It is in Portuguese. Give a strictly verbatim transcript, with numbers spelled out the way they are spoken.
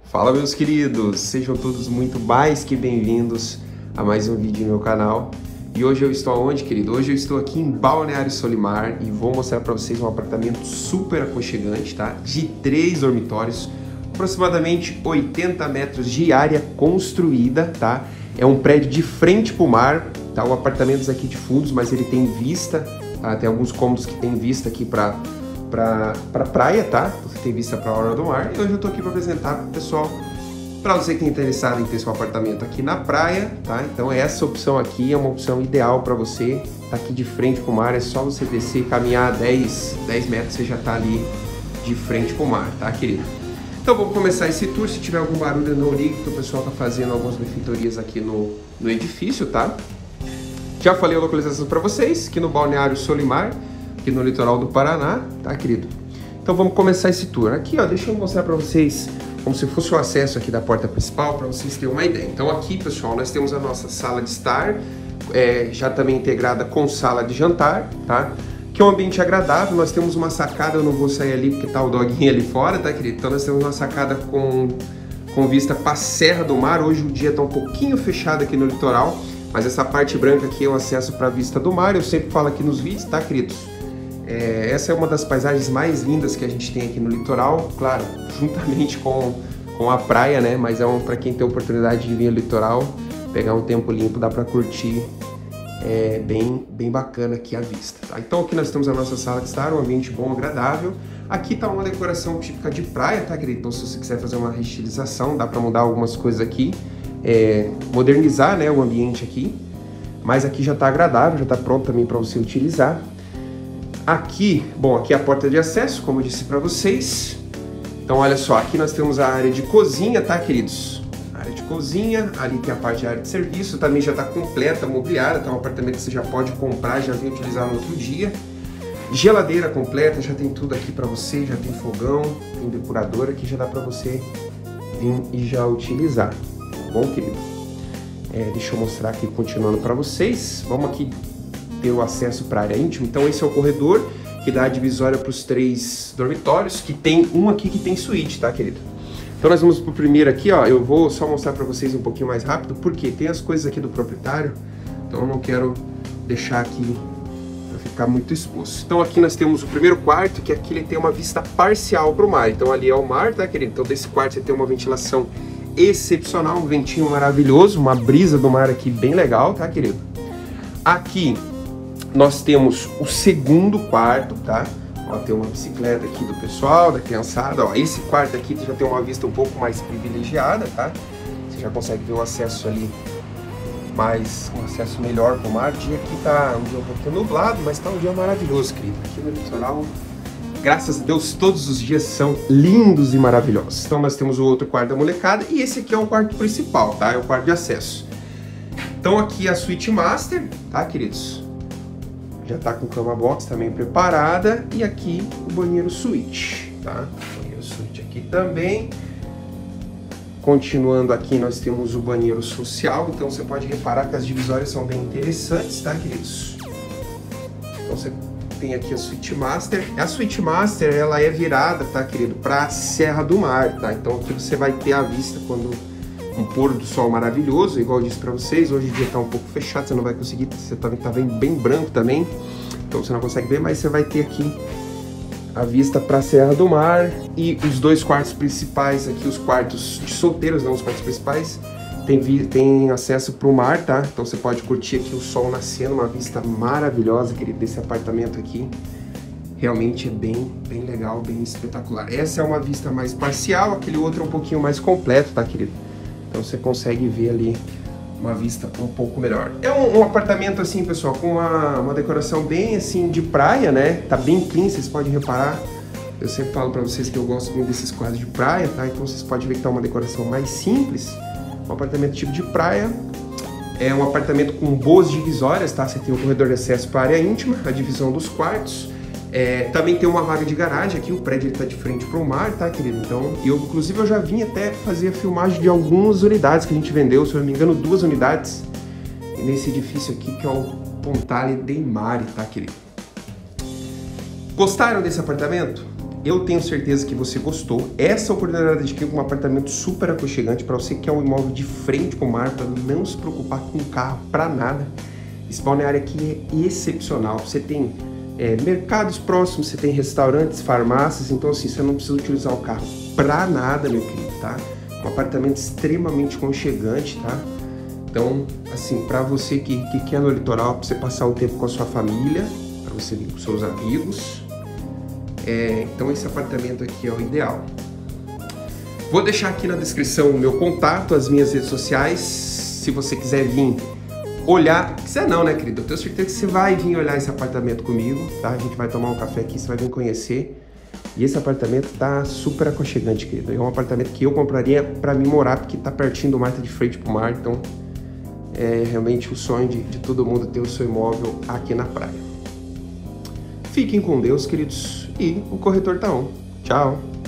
Fala, meus queridos, sejam todos muito mais que bem-vindos a mais um vídeo no meu canal. E hoje eu estou aonde, querido? Hoje eu estou aqui em Balneário Solimar e vou mostrar para vocês um apartamento super aconchegante, tá? De três dormitórios, aproximadamente oitenta metros de área construída, tá? É um prédio de frente para o mar, tá? O apartamento aqui de fundos, mas ele tem vista, tá? Tem alguns cômodos que tem vista aqui para para pra praia, tá? Você tem vista para a hora do mar. E hoje eu tô aqui para apresentar pro pessoal, para você que é interessado em ter seu apartamento aqui na praia, tá? Então essa opção aqui é uma opção ideal para você. Tá aqui de frente para o mar, é só você descer, caminhar dez metros, você já tá ali de frente para o mar, tá, querido? Então vamos começar esse tour. Se tiver algum barulho, não ligue, que o pessoal tá fazendo algumas benfeitorias aqui no, no edifício, tá? Já falei a localização para vocês, aqui no Balneário Solimar, aqui no litoral do Paraná, tá, querido? Então vamos começar esse tour. Aqui, ó, deixa eu mostrar para vocês como se fosse o acesso aqui da porta principal, para vocês terem uma ideia. Então aqui, pessoal, nós temos a nossa sala de estar, é, já também integrada com sala de jantar, tá? Que é um ambiente agradável. Nós temos uma sacada, eu não vou sair ali porque tá o doguinho ali fora, tá, querido? Então nós temos uma sacada com, com vista para a Serra do Mar. Hoje o dia tá um pouquinho fechado aqui no litoral, mas essa parte branca aqui é o acesso para a vista do mar. Eu sempre falo aqui nos vídeos, tá, queridos? É, essa é uma das paisagens mais lindas que a gente tem aqui no litoral, claro, juntamente com, com a praia, né? Mas é um, para quem tem a oportunidade de vir ao litoral, pegar um tempo limpo, dá para curtir, é bem, bem bacana aqui a vista, tá? Então aqui nós temos a nossa sala de estar, um ambiente bom, agradável. Aqui tá uma decoração típica de praia, tá, querido? Então se você quiser fazer uma reestilização, dá para mudar algumas coisas aqui, é, modernizar, né, o ambiente aqui. Mas aqui já tá agradável, já tá pronto também para você utilizar. Aqui, bom, aqui é a porta de acesso, como eu disse para vocês. Então, olha só, aqui nós temos a área de cozinha, tá, queridos? A área de cozinha, ali tem a parte de área de serviço, também já está completa, mobiliada, tá um apartamento que você já pode comprar, já vem utilizar no outro dia. Geladeira completa, já tem tudo aqui para você, já tem fogão, tem depuradora, que já dá para você vir e já utilizar, tá bom, querido? É, deixa eu mostrar aqui, continuando para vocês. Vamos aqui ter o acesso para a área íntima. Então esse é o corredor que dá a divisória para os três dormitórios, que tem um aqui que tem suíte, tá, querido? Então nós vamos pro primeiro aqui, ó. Eu vou só mostrar para vocês um pouquinho mais rápido, porque tem as coisas aqui do proprietário, então eu não quero deixar aqui para ficar muito exposto. Então aqui nós temos o primeiro quarto, que aqui ele tem uma vista parcial para o mar. Então ali é o mar, tá, querido? Então desse quarto você tem uma ventilação excepcional, um ventinho maravilhoso, uma brisa do mar aqui bem legal, tá, querido? Aqui nós temos o segundo quarto, tá? Ó, tem uma bicicleta aqui do pessoal, da criançada. Ó, esse quarto aqui já tem uma vista um pouco mais privilegiada, tá? Você já consegue ver o acesso ali, mais um acesso melhor para o mar. O dia aqui tá um dia um pouquinho nublado, mas tá um dia maravilhoso, querido. Aqui no litoral, graças a Deus, todos os dias são lindos e maravilhosos. Então nós temos o outro quarto da molecada e esse aqui é o quarto principal, tá? É o quarto de acesso. Então aqui é a suíte master, tá, queridos? Já tá com cama box também preparada. E aqui o banheiro suíte, tá? Banheiro suíte aqui também. Continuando aqui, nós temos o banheiro social. Então você pode reparar que as divisórias são bem interessantes, tá, queridos? Então você tem aqui a suíte master. A suíte master, ela é virada, tá, querido, para a Serra do Mar, tá? Então aqui você vai ter a vista quando um pôr do sol maravilhoso, igual eu disse para vocês. Hoje o dia tá um pouco fechado, você não vai conseguir, você também tá bem, bem branco também, então você não consegue ver, mas você vai ter aqui a vista para a Serra do Mar. E os dois quartos principais aqui, os quartos de solteiros, não os quartos principais, tem, tem acesso para o mar, tá? Então você pode curtir aqui o sol nascendo, uma vista maravilhosa, querido, desse apartamento aqui. Realmente é bem, bem legal, bem espetacular. Essa é uma vista mais parcial, aquele outro é um pouquinho mais completo, tá, querido? Então você consegue ver ali uma vista um pouco melhor. É um, um apartamento assim, pessoal, com uma, uma decoração bem assim de praia, né? Tá bem clean, vocês podem reparar. Eu sempre falo pra vocês que eu gosto muito desses quadros de praia, tá? Então vocês podem ver que tá uma decoração mais simples. Um apartamento tipo de praia. É um apartamento com boas divisórias, tá? Você tem o corredor de acesso para a área íntima, a divisão dos quartos. É, também tem uma vaga de garagem aqui, o prédio está de frente para o mar, tá, querido? Então, eu, inclusive, eu já vim até fazer a filmagem de algumas unidades que a gente vendeu, se eu não me engano, duas unidades nesse edifício aqui, que é o Pontale dei Mare, tá, querido? Gostaram desse apartamento? Eu tenho certeza que você gostou. Essa oportunidade de um apartamento super aconchegante para você que quer um imóvel de frente com o mar, para não se preocupar com o carro para nada. Esse balneário aqui é excepcional. Você tem é, mercados próximos, você tem restaurantes, farmácias, então assim, você não precisa utilizar o carro para nada, meu querido, tá? Um apartamento extremamente aconchegante, tá? Então, assim, para você que, que quer no litoral, para você passar um tempo com a sua família, para você vir com seus amigos, é, então esse apartamento aqui é o ideal. Vou deixar aqui na descrição o meu contato, as minhas redes sociais, se você quiser vir olhar, quiser não, né, querido? Eu tenho certeza que você vai vir olhar esse apartamento comigo, tá? A gente vai tomar um café aqui, você vai vir conhecer. E esse apartamento tá super aconchegante, querido. É um apartamento que eu compraria para mim morar, porque tá pertinho do mar, tá de frente pro mar, então é realmente o sonho de, de todo mundo ter o seu imóvel aqui na praia. Fiquem com Deus, queridos, e o corretor tá on. Tchau!